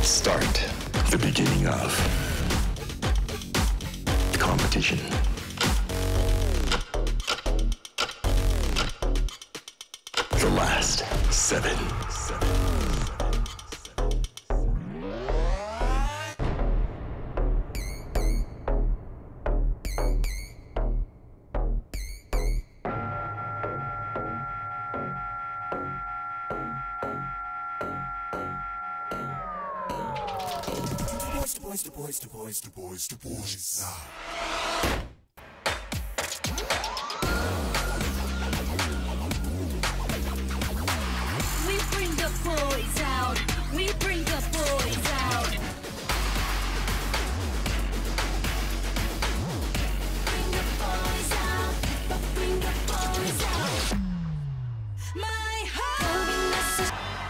start, the beginning of competition. The last 7. The boys. We bring the boys out. We bring the boys out. Bring the boys out. Bring the boys out. My heart.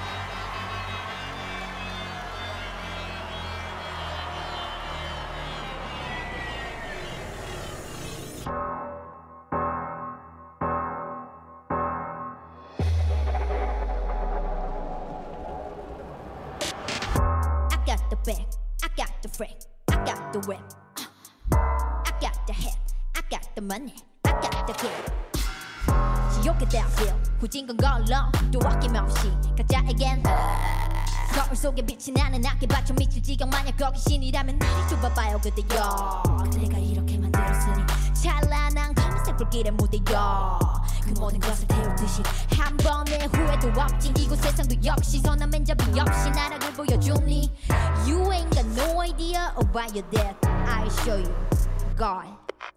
I got the freak, I got the whip, I got the head, I got the money, I got the kid. 지옥의 대학교 후진 건 걸러 또 아낌없이 각자에겐 거울 속에 빛이 나는 악기 받쳐 미칠 지경 만약 거기 신이라면 나를 좁아봐요 그대여. 그대가 이렇게 만들었으니 찬란한 검은색 불길의 무대여. 그 모든 것을 태우듯이 한 번의 후회도 없지. 이곳 세상도 역시 선한 맨잡이 역시 나락을 보여주니. You ain't got no idea about your death. I'll show you, God.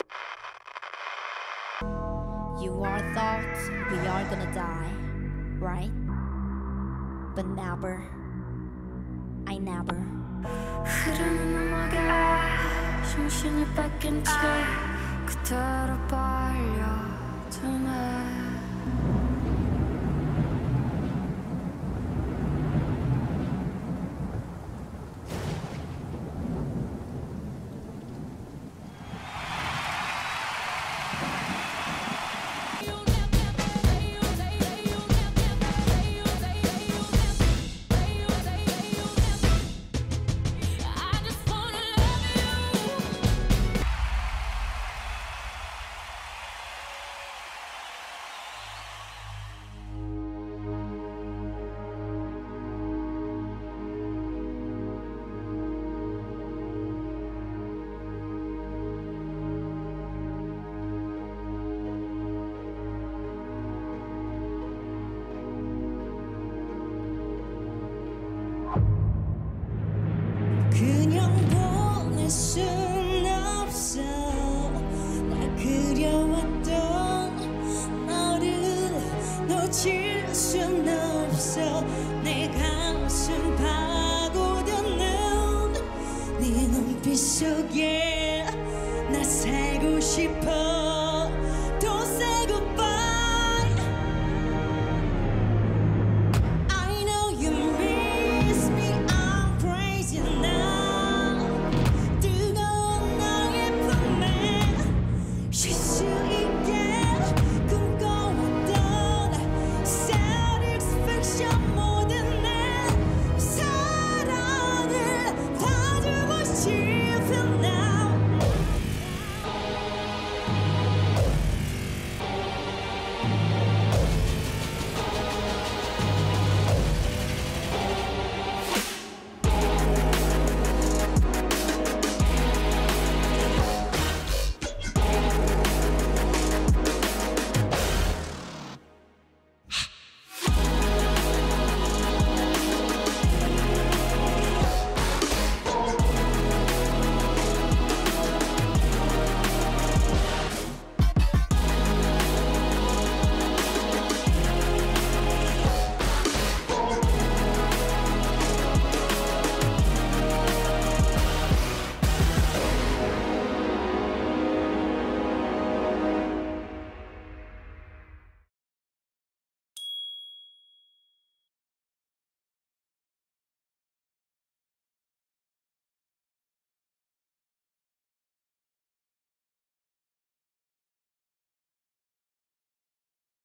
You are thought we are gonna die, right? But never, I never. 흐르는 음악에 정신을 뺏긴 채 그대로 빨려드네. 그냥 보낼 순 없어. 나 그려왔던 너를 놓칠 순 없어. 내 가슴 파고드는 네 눈빛 속에 나 살고 싶어.